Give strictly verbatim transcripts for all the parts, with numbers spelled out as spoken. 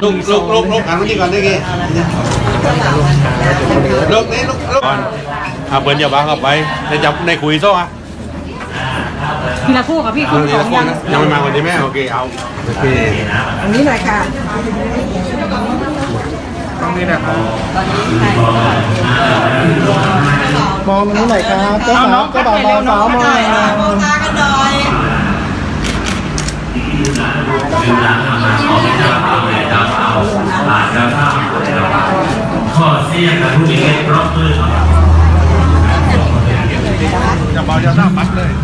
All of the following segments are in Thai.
ลุกลุกลุกลุกอ่านวันนี้ก่อนได้กี่ลุกนี่ลุกลุกก่อนอ่ะเปิดอย่าบ้าเข้าไปจะจับในคุยโซ่อะทีละคู่กับพี่คู่สองยังยังไม่มาคนนี้แม่โอเคเอาโอเคอันนี้หน่อยค่ะตรงนี้นะครับมองตรงนี้หน่อยครับเจ้าสาวเจ้าบ่าวมองสาวมองมองตากันหน่อยข้อเสียกับผู้หญิงเล็กรอบมือจะเบาจะตั้งปัดเลย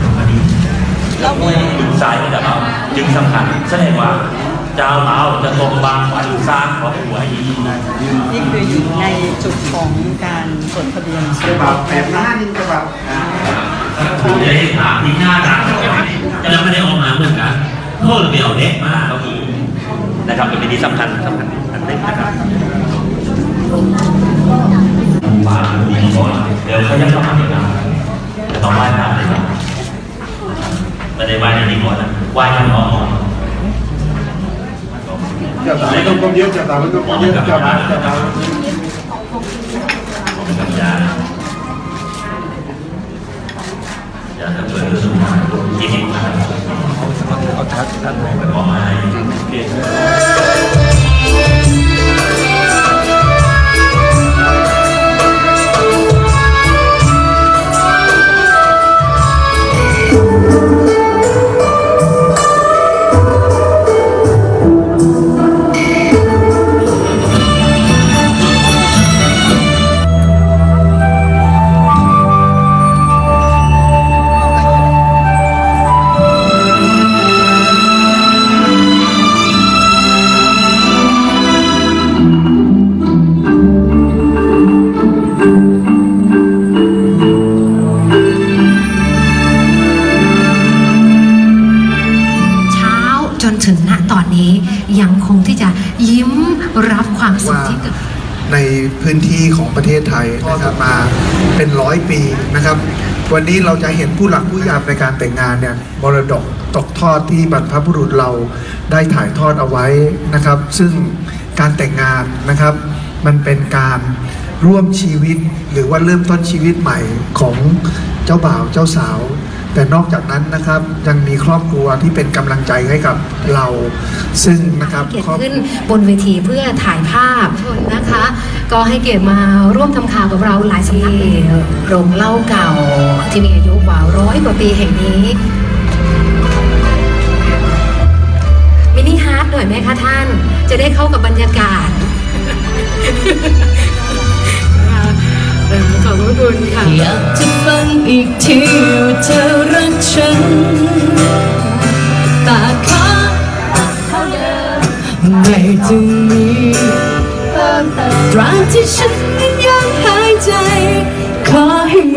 ถึงสายจะเบาจึงสำคัญแสดงว่าเจ้าเบาจะตรงบางวันสร้างของหัวอีนี่คืออยู่ในจุดของการจดทะเบียนจะเบาแอบหน้านี่จะเบาผู้ใหญ่ถามที่หน้าด่านจะไม่ได้ออกมาเหมือนกันโทษเบี่ยวเด็กมากก็คือนะครับเป็นที่สำคัญสำคัญอันหนึ่งนะครับมาดีก่อนเดี๋ยวเขาจะทำอะไรกันจะต้องไหว้ตามเลยครับไม่ได้ไหว้ในนี้ก่อนนะไหว้ที่น้องจะตามไม่ต้องก้มเยอะจะตามไม่ต้องก้มเยอะจะตามจะตามอย่าอย่าทำตัวรู้สึกที่นี่เอาทักทักไปบอกให้จนถึงณตอนนี้ยังคงที่จะยิ้มรับความสุขที่เกิดในพื้นที่ของประเทศไทยนะครับมาเป็นร้อยปีนะครับวันนี้เราจะเห็นผู้หลักผู้ใหญ่ในการแต่งงานเนี่ยมรดกตกทอดที่บรรพบุรุษเราได้ถ่ายทอดเอาไว้นะครับซึ่งการแต่งงานนะครับมันเป็นการร่วมชีวิตหรือว่าเริ่มต้นชีวิตใหม่ของเจ้าบ่าวเจ้าสาวแต่นอกจากนั้นนะครับยังมีครอบครัวที่เป็นกำลังใจให้กับเราซึ่งนะครับเกียรติขึ้นบนเวทีเพื่อถ่ายภาพนะคะก็ให้เกียรติมาร่วมทำข่าวกับเราหลายสำนักโรงเล่าเก่าที่มีอายุกว่าร้อยกว่าปีแห่งนี้มินิฮาร์ทหน่อยไหมคะท่านจะได้เข้ากับบรรยากาศขอบคุณค่ะอยากจะฟังอีกทีว่าเธอรักฉันแต่ขอเท่าเดิมไม่จึงมีเพิ่มเติมตราบที่ฉันยังหายใจขอให้